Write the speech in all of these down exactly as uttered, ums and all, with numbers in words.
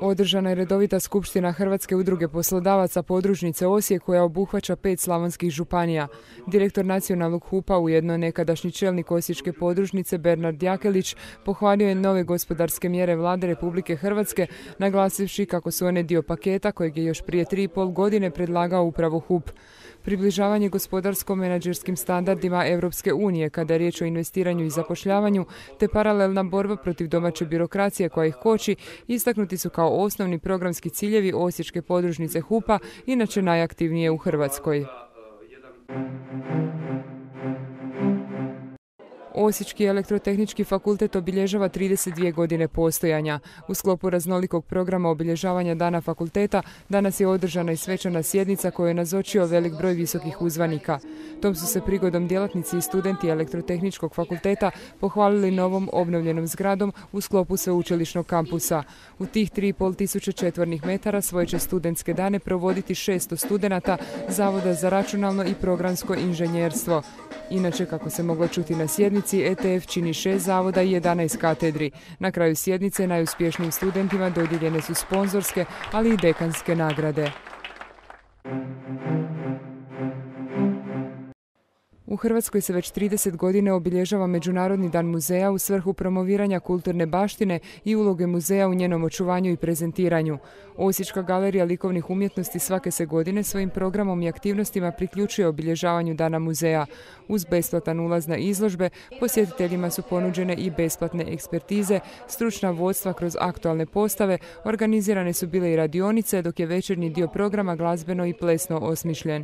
Održana je redovita skupština Hrvatske udruge poslodavaca podružnice Osijek koja obuhvaća pet slavonskih županija. Direktor nacionalnog hupa, ujedno nekadašnji čelnik osječke podružnice Bernard Jakelić, pohvalio je nove gospodarske mjere Vlade Republike Hrvatske, naglasivši kako su one dio paketa kojeg je još prije tri i pol godine predlagao upravo hup. Približavanje gospodarsko-menadžerskim standardima Europske unije kada je riječ o investiranju i zapošljavanju, te paralelna borba protiv domaće birokracije koja ih koči, istaknuti su kao osnovni programski ciljevi osječke podružnice hupa, inače najaktivnije u Hrvatskoj. Osječki elektrotehnički fakultet obilježava trideset dvije godine postojanja. U sklopu raznolikog programa obilježavanja Dana fakulteta danas je održana i svečana sjednica koju je nazočio velik broj visokih uzvanika. Tom su se prigodom djelatnici i studenti elektrotehničkog fakulteta pohvalili novom obnovljenom zgradom u sklopu sveučilišnog kampusa. U tih tri i pol tisuće četvornih metara svoje će studentske dane provoditi šesto studenata Zavoda za računalno i programsko inženjerstvo. Inače, kako se moglo čuti na sjednici, E T F čini šest zavoda i jedanaest katedri. Na kraju sjednice najuspješnijim studentima dodijeljene su sponzorske, ali i dekanske nagrade. U Hrvatskoj se već trideset godine obilježava Međunarodni dan muzeja u svrhu promoviranja kulturne baštine i uloge muzeja u njenom očuvanju i prezentiranju. Osječka galerija likovnih umjetnosti svake se godine svojim programom i aktivnostima priključuje obilježavanju Dana muzeja. Uz besplatan ulaz na izložbe, posjetiteljima su ponuđene i besplatne ekspertize, stručna vodstva kroz aktualne postave, organizirane su bile i radionice, dok je večernji dio programa glazbeno i plesno osmišljen.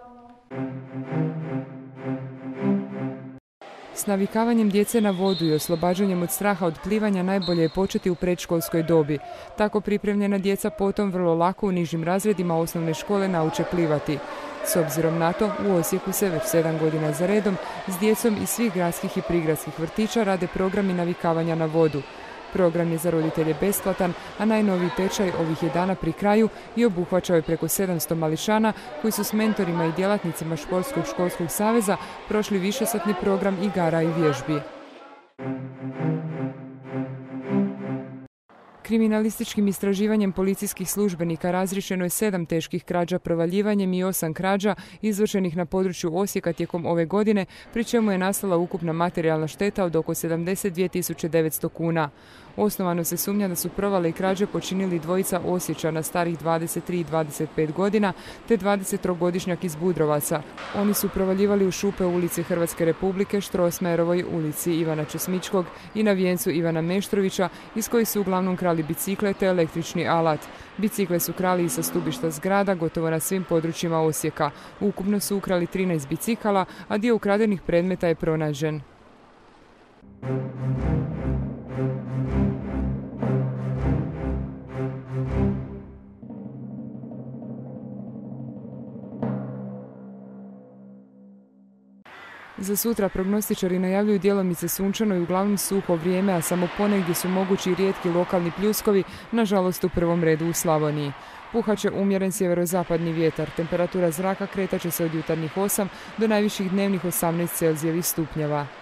S navikavanjem djece na vodu i oslobađanjem od straha od plivanja najbolje je početi u predškolskoj dobi. Tako pripremljena djeca potom vrlo lako u nižim razredima osnovne škole nauče plivati. S obzirom na to, u Osijeku se već sedam godina za redom s djecom iz svih gradskih i prigradskih vrtića rade programi navikavanja na vodu. Program je za roditelje besplatan, a najnoviji tečaj ovih je dana pri kraju i obuhvaćao je preko sedamsto mališana koji su s mentorima i djelatnicima Športskog školskog saveza prošli višesatni program igara i vježbi. Kriminalističkim istraživanjem policijskih službenika razriješeno je sedam teških krađa provaljivanjem i osam krađa izvršenih na području Osijeka tijekom ove godine, pri čemu je nastala ukupna materijalna šteta od oko sedamdeset dvije tisuće devetsto kuna. Osnovano se sumnja da su provale i krađe počinili dvojica Osječana starih dvadeset tri i dvadeset pet godina te dvadesettrogodišnjak iz Budrovaca. Oni su provaljivali u šupe u ulici Hrvatske Republike, Štrosmajerovoj ulici Ivana Česmičkog i na vijencu Ivana Meštrovića, iz kojih su uglavnom krali bicikle te električni alat. Bicikle su krali i sa stubišta zgrada gotovo na svim područjima Osijeka. Ukupno su ukrali trinaest bicikala, a dio ukradenih predmeta je pronađen. Za sutra prognostičari najavljuju djelomice sunčano i uglavnom suho vrijeme, a samo ponegdje su mogući rijetki lokalni pljuskovi, nažalost u prvom redu u Slavoniji. Puhaće umjeren sjeverozapadni vjetar, temperatura zraka kretat će se od jutarnjih osam do najviših dnevnih osamnaest Celzijevih stupnjeva.